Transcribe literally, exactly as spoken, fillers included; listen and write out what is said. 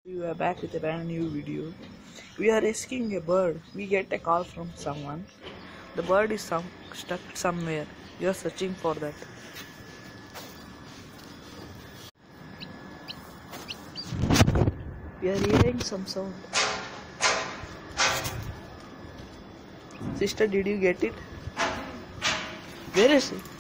We are back with a brand new video. We are rescuing a bird. We get a call from someone. The bird is some, stuck somewhere. We are searching for that. We are hearing some sound. Sister, did you get it? Where is it?